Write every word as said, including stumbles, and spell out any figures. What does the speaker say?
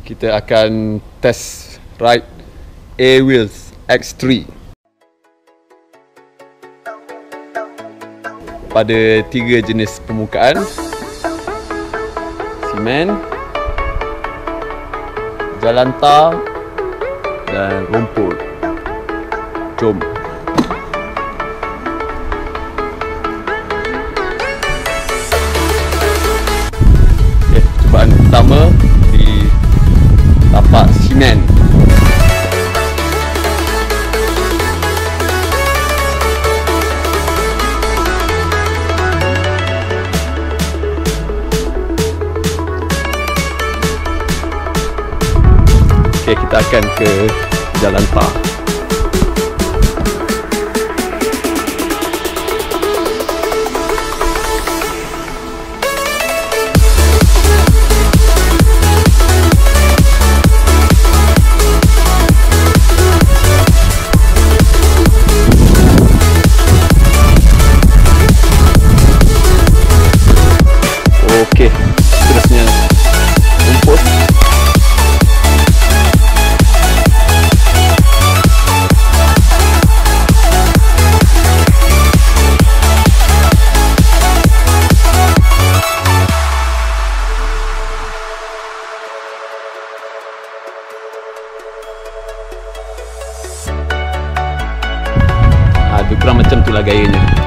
kita akan test ride Airwheels X three pada tiga jenis permukaan: simen, jalan tar dan rumput. Jom. Okay, cubaan pertama di tapak simen. Okay, kita akan ke jalan tar. Okey, seterusnya rumput. Ah, lebih kurang macam itulah gayanya.